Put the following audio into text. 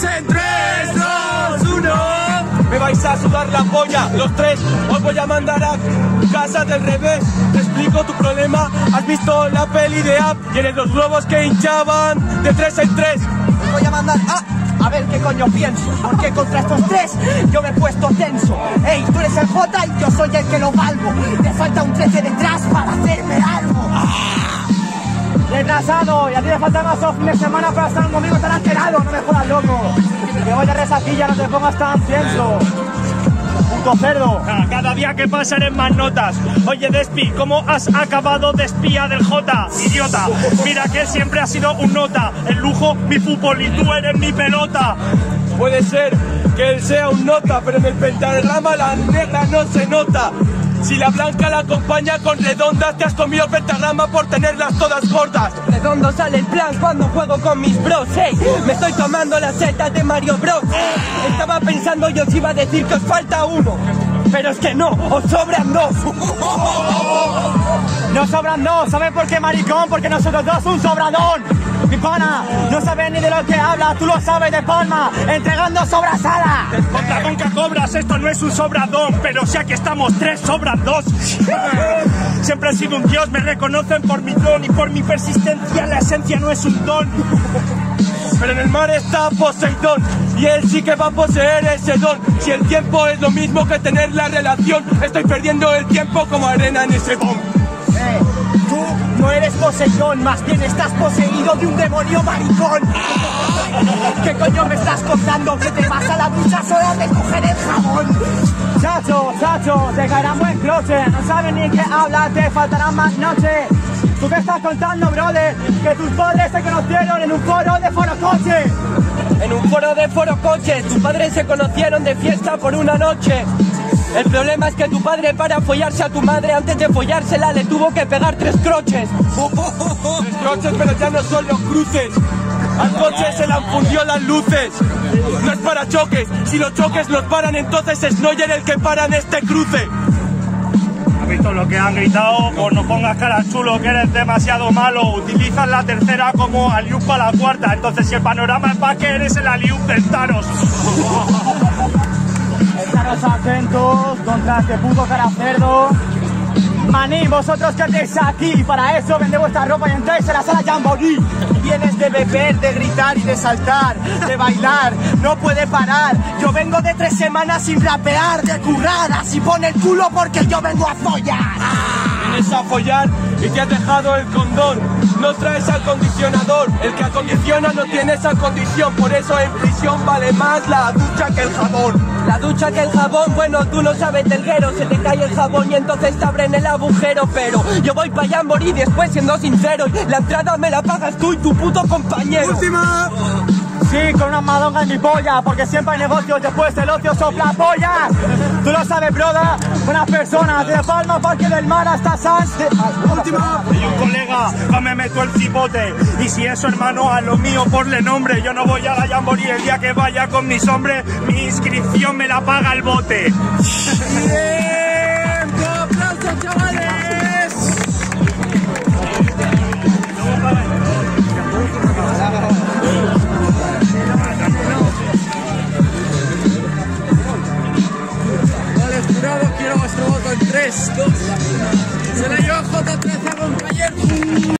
en 3, 2, 1. Me vais a sudar la polla, los tres. Os voy a mandar a casa del revés. Te explico tu problema. ¿Has visto la peli de Up? ¿Quieres los globos que hinchaban de 3 en 3? Os voy a mandar a ver qué coño pienso. Porque contra estos tres yo me he puesto tenso. Ey, tú eres el J y yo soy el que lo valgo. Te falta un 13 detrás para hacerme algo. Retrasado, y a ti te falta más fin de semana para estar conmigo tan alterado. No me jodas, loco. Que voy de resaquilla, no te pongas tan pienso. Puto cerdo. Cada día que pasa eres más notas. Oye, Despi, ¿cómo has acabado de espía del J? Idiota. Mira que él siempre ha sido un nota. El lujo, mi fútbol y tú eres mi pelota. Puede ser que él sea un nota, pero en el pentagrama la negra no se nota. Si la blanca la acompaña con redondas, te has comido el pentagrama por tenerlas todas gordas. Redondo sale el plan cuando juego con mis bros, hey. Me estoy tomando las setas de Mario Bros. Estaba pensando yo si iba a decir que os falta uno, pero es que no, os sobran dos. No sobran dos, ¿sabes por qué, maricón? Porque nosotros dos un sobradón. Mi pana, no sabes ni de lo que hablas, tú lo sabes de palma, entregando sobrasada. Contra nunca cobras, esto no es un sobradón, pero si aquí estamos tres, sobran dos. Siempre he sido un dios, me reconocen por mi don y por mi persistencia, la esencia no es un don. Pero en el mar está Poseidón y él sí que va a poseer ese don. Si el tiempo es lo mismo que tener la relación, estoy perdiendo el tiempo como arena en ese bomb. Tú no eres Poseidón, más bien estás poseído de un demonio maricón. ¿Qué coño me estás contando? Que te vas a la ducha sola de coger el jabón. Chacho, te caerá buen cloche. No sabes ni qué hablar, te faltarán más noches. ¿Tú qué estás contando, brother? Que tus padres se conocieron en un foro de forocoche. En un foro de forocoche, tus padres se conocieron de fiesta por una noche. El problema es que tu padre, para follarse a tu madre, antes de follársela le tuvo que pegar 3 croches. 3 croches, pero ya no son los cruces. Al coche se le han fundido las luces. No es para choques, si los choques los paran, entonces es Neuer el que para en este cruce. ¿Has visto lo que han gritado? Pues no pongas cara chulo, que eres demasiado malo. Utilizas la tercera como aliup para la cuarta. Entonces si el panorama es pa' que eres el aliup del Taros. Estaros atentos contra este puto cara cerdo. Maní, vosotros que estáis aquí, para eso vended vuestra ropa y entráis a la sala Jamboree. Vienes de beber, de gritar y de saltar, de bailar, no puede parar. Yo vengo de 3 semanas sin rapear, de currar, así pone el culo porque yo vengo a follar. Vienes a follar y te has dejado el condón. No traes acondicionador, el que acondiciona no tiene esa condición. Por eso en prisión vale más la ducha que el jabón. La ducha que el jabón, bueno, tú no sabes del guero. Se te cae el jabón y entonces te abren el agujero. Pero yo voy pa' Jamboree después, siendo sincero, la entrada me la pagas tú y tu puto compañero. ¡Última! Sí, con una madonga en mi polla, porque siempre hay negocios, después el ocio sopla pollas. Tú lo sabes, broda, buenas personas, de Palma, Parque del Mar hasta Sans. ¡Última! Y un colega, no me meto el cipote. Y si eso, hermano, a lo mío ponle nombre. Yo no voy a la Jamboree el día que vaya con mis hombres. Mi inscripción me la paga el bote. ¡Bien!